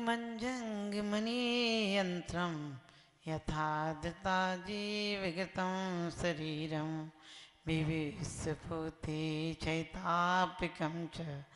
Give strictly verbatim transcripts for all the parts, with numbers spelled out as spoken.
मञ्जङ्गमणियन्त्रं यथा धृता जीवगतं शरीरं विविस्फुति चैतापिकं च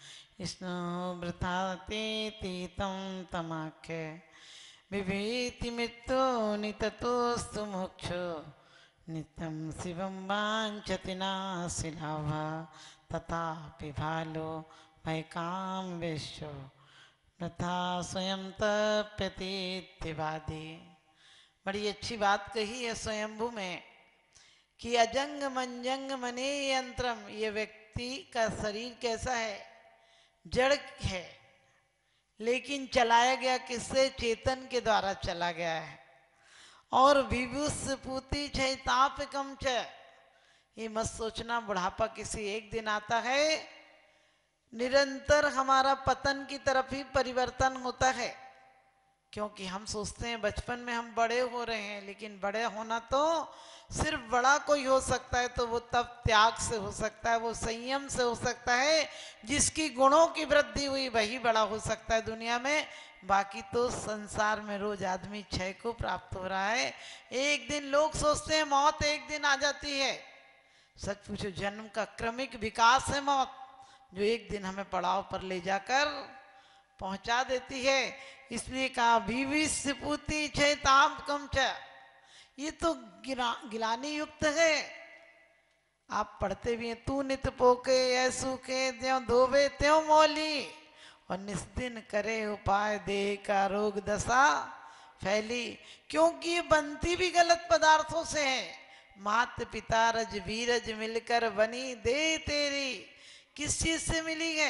स्नोभृतातीतं तमाख्य विभीति मृत्यो निततोस्तु मोक्षो नित्यं शिवं वाञ्छति नास्ति लाभः तथापि भालो भयकाम विश्व प्रथा स्वयं तप्यतीत्यवादी। बड़ी अच्छी बात कही है स्वयंभू में कि अजंग मंजंग मने यंत्रम, ये व्यक्ति का शरीर कैसा है, जड़ है, लेकिन चलाया गया किससे, चेतन के द्वारा चला गया है। और विभुस पूति छे ताप कम च, ये मत सोचना बुढ़ापा किसी एक दिन आता है, निरंतर हमारा पतन की तरफ ही परिवर्तन होता है। क्योंकि हम सोचते हैं बचपन में हम बड़े हो रहे हैं, लेकिन बड़े होना तो सिर्फ बड़ा कोई हो सकता है तो वो तब त्याग से हो सकता है, वो संयम से हो सकता है, जिसकी गुणों की वृद्धि हुई वही बड़ा हो सकता है दुनिया में। बाकी तो संसार में रोज आदमी क्षय को प्राप्त हो रहा है। एक दिन लोग सोचते हैं मौत एक दिन आ जाती है, सच पूछो जन्म का क्रमिक विकास है मौत, जो एक दिन हमें पड़ाव पर ले जाकर पहुंचा देती है। इसलिए कहा विविस्फुति चैताम कम च, ये तो गिला, गिलानी युक्त है। आप पढ़ते भी हैं, तू नित पोके ऐसू के त्यों धोबे त्यों मोली, और निस्दिन करे उपाय देह का रोग दशा फैली। क्योंकि ये बनती भी गलत पदार्थों से है। मात पिता रज वीरज मिलकर बनी दे तेरी, किस चीज से मिली है,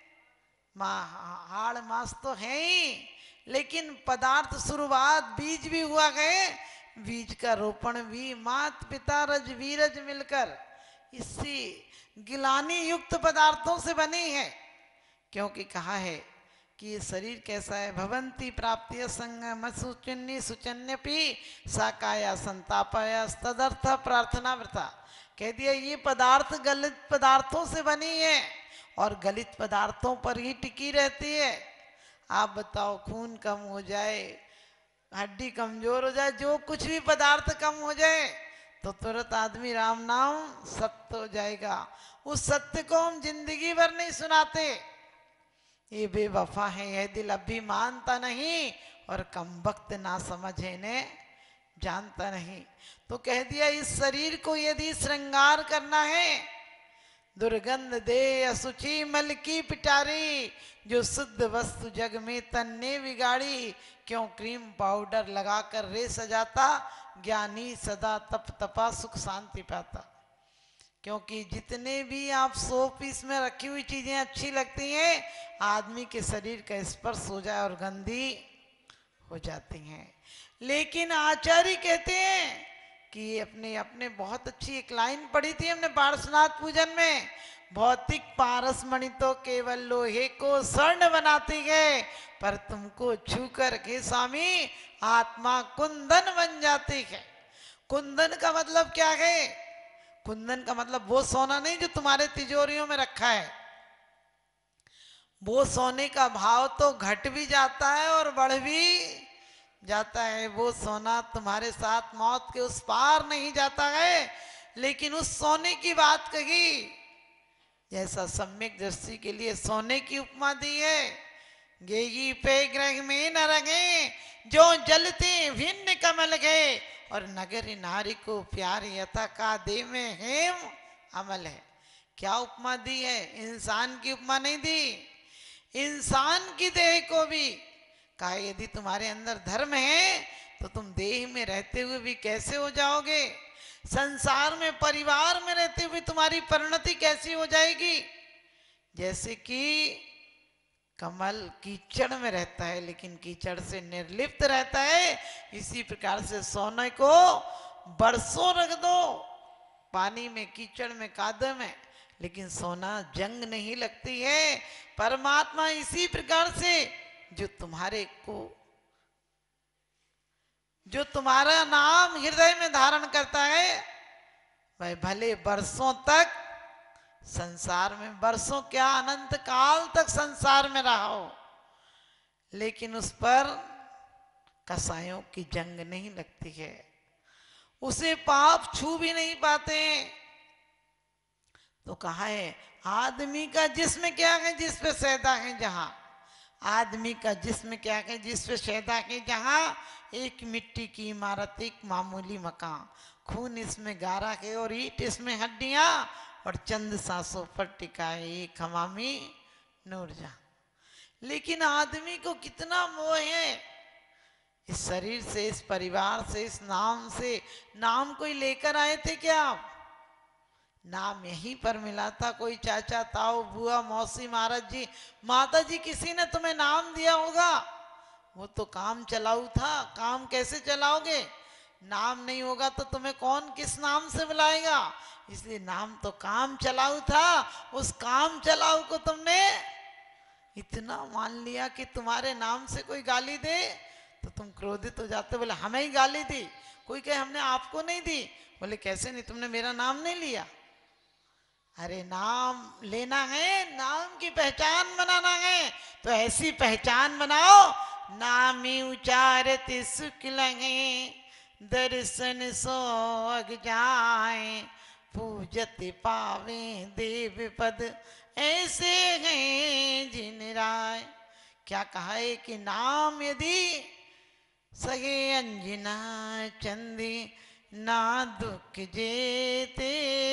हाड़ मास तो है ही, लेकिन पदार्थ शुरुआत बीज भी हुआ है, बीज का रोपण भी मात पिता रज वीरज मिलकर इसी गिलानी युक्त पदार्थों से बनी है। क्योंकि कहा है कि ये शरीर कैसा है, भवंती प्राप्ति संगम सुचन्नी सुचन्यपि साकाया संतापाया तदर्थ प्रार्थना व्रता। कह दिया ये पदार्थ गलित पदार्थों से बनी है और गलित पदार्थों पर ही टिकी रहती है। आप बताओ, खून कम हो जाए, हड्डी कमजोर हो जाए, जो कुछ भी पदार्थ कम हो जाए तो तुरंत आदमी राम नाम सत्य हो जाएगा। उस सत्य को हम जिंदगी भर नहीं सुनाते। ये बेवफा है, यह दिल अभी मानता नहीं, और कम वक्त ना समझे ने जानता नहीं। तो कह दिया इस शरीर को यदि श्रृंगार करना है, दुर्गंध दे असुचि मल की पिटारी, जो शुद्ध वस्तु जग में तन ने बिगाड़ी, क्यों क्रीम पाउडर लगाकर रे सजाता, ज्ञानी सदा तप तपा सुख शांति पाता। क्योंकि जितने भी आप सौ पीस में रखी हुई चीजें अच्छी लगती हैं, आदमी के शरीर का स्पर्श हो जाए और गंदी हो जाती हैं। लेकिन आचार्य कहते हैं कि अपने अपने बहुत अच्छी एक लाइन पढ़ी थी हमने पार्श्वनाथ पूजन में, भौतिक पारसमणि तो केवल लोहे को स्वर्ण बनाती है, पर तुमको छू कर के स्वामी आत्मा कुंदन बन जाती है। कुंदन का मतलब क्या है? कुंदन का मतलब वो सोना नहीं जो तुम्हारे तिजोरियों में रखा है। वो सोने का भाव तो घट भी जाता है और बढ़ भी जाता है। वो सोना तुम्हारे साथ मौत के उस पार नहीं जाता है। लेकिन उस सोने की बात कही, जैसा सम्यक दृष्टि के लिए सोने की उपमा दी है। गेगी पे ग्रह में न रंगे, जो जलते भिन्न कमल गए, और नगर नारी को प्यार यथा का दे में हेम अमल है। क्या उपमा दी है? इंसान की उपमा नहीं दी, इंसान की देह को भी कहा यदि तुम्हारे अंदर धर्म है तो तुम देह में रहते हुए भी कैसे हो जाओगे, संसार में परिवार में रहते हुए तुम्हारी परिणति कैसी हो जाएगी। जैसे कि कमल कीचड़ में रहता है लेकिन कीचड़ से निर्लिप्त रहता है, इसी प्रकार से सोने को बरसों रख दो पानी में, कीचड़ में, कादे में, लेकिन सोना जंग नहीं लगती है। परमात्मा इसी प्रकार से जो तुम्हारे को, जो तुम्हारा नाम हृदय में धारण करता है, वह भले बरसों तक संसार में, बरसों क्या अनंत काल तक संसार में रहो, लेकिन उस पर कसायों की जंग नहीं लगती है, उसे पाप छू भी नहीं पाते। तो कहा है आदमी का जिस्म क्या है जिस पे सैदा है जहां, आदमी का जिस्म क्या है जिस पे सैदा है जहां, एक मिट्टी की इमारत, एक मामूली मकान, खून इसमें गारा है और ईट इसमें हड्डियां, और चंद सांसों पर टिका है एक हमामी नूर जहां। लेकिन आदमी को कितना मोह है इस शरीर से, इस परिवार से, इस नाम से। नाम कोई लेकर आए थे क्या आप? नाम यहीं पर मिला था। कोई चाचा, ताऊ, बुआ, मौसी, महाराज जी, माता जी, किसी ने तुम्हें नाम दिया होगा। वो तो काम चलाऊ था। काम कैसे चलाओगे? नाम नहीं होगा तो तुम्हें कौन किस नाम से बुलाएगा? इसलिए नाम तो काम चलाऊ था। उस काम चलाऊ को तुमने इतना मान लिया कि तुम्हारे नाम से कोई गाली दे तो तुम क्रोधित हो जाते। बोले हमें ही गाली दी। कोई कहे हमने आपको नहीं दी। बोले कैसे नहीं, तुमने मेरा नाम नहीं लिया। अरे नाम लेना है, नाम की पहचान बनाना है, तो ऐसी पहचान बनाओ नामी उचारत सुख लगे, दर्शन सोग जाए, पूजत पावे देव पद, ऐसे हैं जिन राय। क्या कहा है कि नाम यदि सगे अंजना चंदी, ना दुख जेते,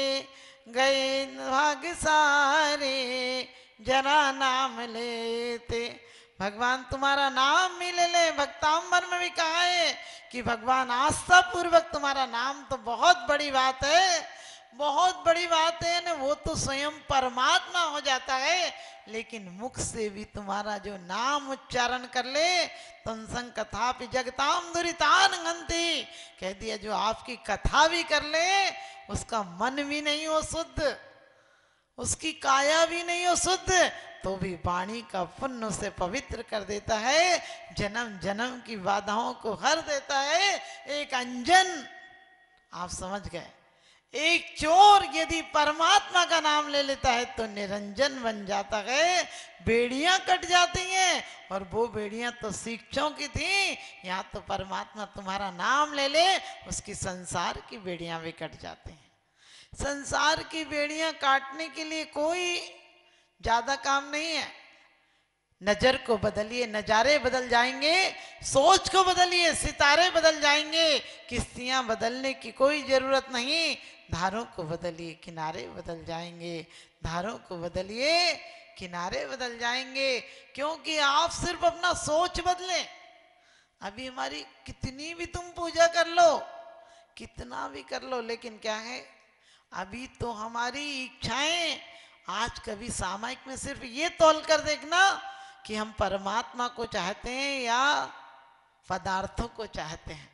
गए भाग सारे, जरा नाम लेते। भगवान तुम्हारा नाम भी ले ले। भक्तांबर में भी कहा है कि भगवान आस्था पूर्वक तुम्हारा नाम तो बहुत बड़ी बात है, बहुत बड़ी बात है ना। वो तो स्वयं परमात्मा हो जाता है, लेकिन मुख से भी तुम्हारा जो नाम उच्चारण कर ले, तंसंग कथा भी जगताम दुरितान गंती, कह दिया जो आपकी कथा भी कर ले, उसका मन भी नहीं हो शुद्ध, उसकी काया भी नहीं हो शुद्ध, तो भी वाणी का पुण्य उसे पवित्र कर देता है, जन्म जन्म की बाधाओं को हर देता है। एक अंजन, आप समझ गए, एक चोर यदि परमात्मा का नाम ले लेता है तो निरंजन बन जाता है, बेड़ियां कट जाती हैं। और वो बेड़ियां तो शिक्षों की थी, यहाँ तो परमात्मा तुम्हारा नाम ले ले, उसकी संसार की बेड़ियां भी कट जाती हैं। संसार की बेड़ियां काटने के लिए कोई ज्यादा काम नहीं है। नजर को बदलिए, नजारे बदल जाएंगे। सोच को बदलिए, सितारे बदल जाएंगे। किश्तियां बदलने की कोई जरूरत नहीं। धारों को बदलिए, किनारे बदल जाएंगे। धारों को बदलिए, किनारे बदल जाएंगे। क्योंकि आप सिर्फ अपना सोच बदले। अभी हमारी कितनी भी तुम पूजा कर लो, कितना भी कर लो, लेकिन क्या है, अभी तो हमारी इच्छाएं, आज कभी सामायिक में सिर्फ ये तौल कर देखना कि हम परमात्मा को चाहते हैं या पदार्थों को चाहते हैं।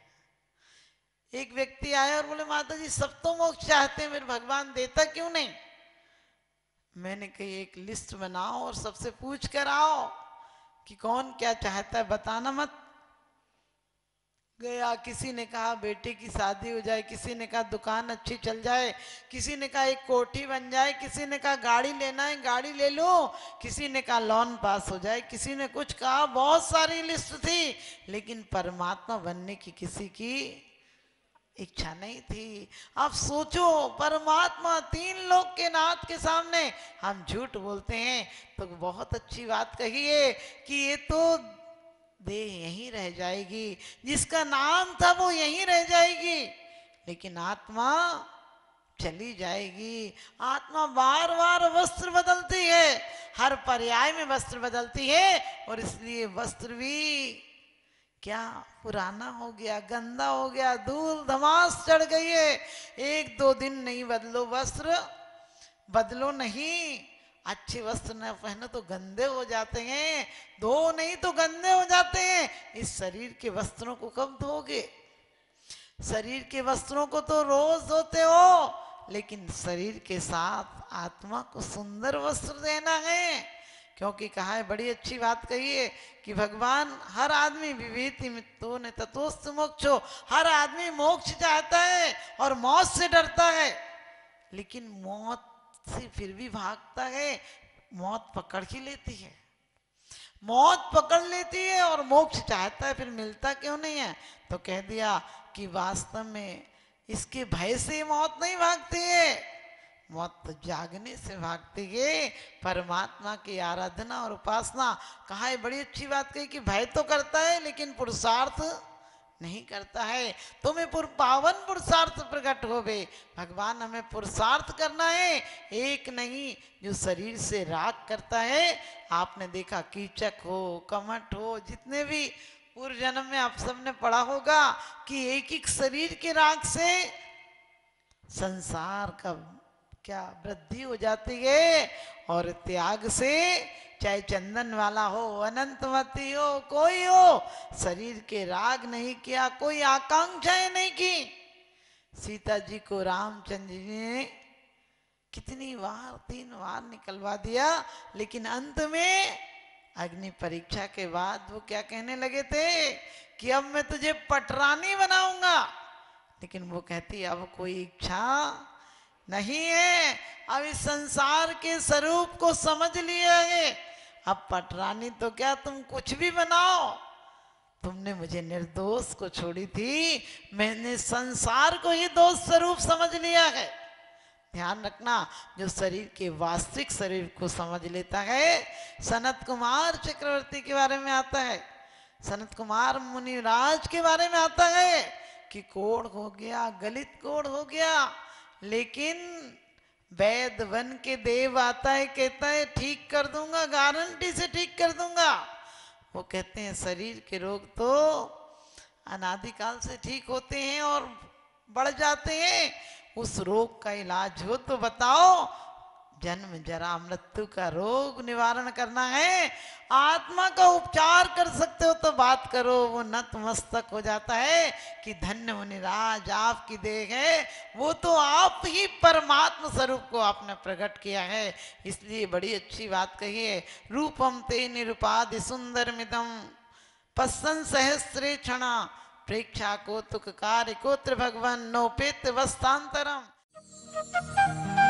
एक व्यक्ति आया और बोले माता जी सब तो मोक्ष चाहते हैं, मेरे भगवान देता क्यों नहीं? मैंने कही एक लिस्ट बनाओ और सबसे पूछ कर आओ कि कौन क्या चाहता है, बताना मत। गया, किसी ने कहा बेटे की शादी हो जाए, किसी ने कहा दुकान अच्छी चल जाए, किसी ने कहा एक कोठी बन जाए, किसी ने कहा गाड़ी लेना है गाड़ी ले लो, किसी ने कहा लोन पास हो जाए, किसी ने कुछ कहा। बहुत सारी लिस्ट थी, लेकिन परमात्मा बनने की किसी की इच्छा नहीं थी। आप सोचो, परमात्मा तीन लोग के नाथ के सामने हम झूठ बोलते हैं। तो बहुत अच्छी बात कही है कि ये तो देह यहीं रह जाएगी, जिसका नाम था वो यहीं रह जाएगी, लेकिन आत्मा चली जाएगी। आत्मा बार बार वस्त्र बदलती है, हर पर्याय में वस्त्र बदलती है, और इसलिए वस्त्र भी क्या पुराना हो गया, गंदा हो गया, धूल धमास चढ़ गई है। एक दो दिन नहीं बदलो वस्त्र, बदलो नहीं। अच्छे वस्त्र न पहनो तो गंदे हो जाते हैं, धो नहीं तो गंदे हो जाते हैं। इस शरीर के वस्त्रों को कब धोगे? शरीर के वस्त्रों को तो रोज धोते हो, लेकिन शरीर के साथ आत्मा को सुंदर वस्त्र देना है। क्योंकि कहा है, बड़ी अच्छी बात कही है कि भगवान हर आदमी विवेति मित्तो ने ततोस्तु मोक्षो, हर आदमी मोक्ष चाहता है और मौत से डरता है, लेकिन मौत से फिर भी भागता है, मौत पकड़ ही लेती है। मौत पकड़ लेती है और मोक्ष चाहता है, फिर मिलता क्यों नहीं है? तो कह दिया कि वास्तव में इसके भय से मौत नहीं भागती है, मौत तो जागने से भागती है। परमात्मा की आराधना और उपासना। कहा है, बड़ी अच्छी बात कही कि भय तो करता है लेकिन पुरुषार्थ नहीं करता है। तुम्हें पुर पावन पुरुषार्थ प्रकट होवे। भगवान हमें पुरुषार्थ करना है, एक नहीं जो शरीर से राग करता है। आपने देखा कीचक हो, कमट हो, जितने भी पूर्व जन्म में आप सबने पढ़ा होगा कि एक एक शरीर के राग से संसार का क्या वृद्धि हो जाती है, और त्याग से चाहे चंदन वाला हो, अनंतमती हो, कोई हो, शरीर के राग नहीं किया, कोई आकांक्षाएं नहीं की। सीता जी को रामचंद्र जी ने कितनी बार, तीन बार निकलवा दिया, लेकिन अंत में अग्नि परीक्षा के बाद वो क्या कहने लगे थे कि अब मैं तुझे पटरानी बनाऊंगा। लेकिन वो कहती अब कोई इच्छा नहीं है, अब इस संसार के स्वरूप को समझ लिया है, अब पटरानी तो क्या तुम कुछ भी बनाओ, तुमने मुझे निर्दोष को छोड़ी थी, मैंने संसार को ही दोष स्वरूप समझ लिया है। ध्यान रखना, जो शरीर के वास्तविक शरीर को समझ लेता है। सनत कुमार चक्रवर्ती के बारे में आता है, सनत कुमार मुनिराज के बारे में आता है कि कोढ़ हो गया, गलित कोढ़ हो गया, लेकिन वैद वन के देव आता है, कहता है ठीक कर दूंगा, गारंटी से ठीक कर दूंगा। वो कहते हैं शरीर के रोग तो अनादिकाल से ठीक होते हैं और बढ़ जाते हैं, उस रोग का इलाज हो तो बताओ। जन्म जरा मृत्यु का रोग निवारण करना है, आत्मा का उपचार कर सकते हो तो बात करो। वो नतमस्तक हो जाता है कि धन्य मुनिराज आपकी देह है, वो तो आप ही परमात्मा स्वरूप को आपने प्रकट किया है। इसलिए बड़ी अच्छी बात कही है, रूपम ते निरुपाधि सुंदर मिदम पश्चन सहस्रे क्षणा प्रेक्षा को तुक कार्य कोत्र भगवान नोपेत वस्तांतरम।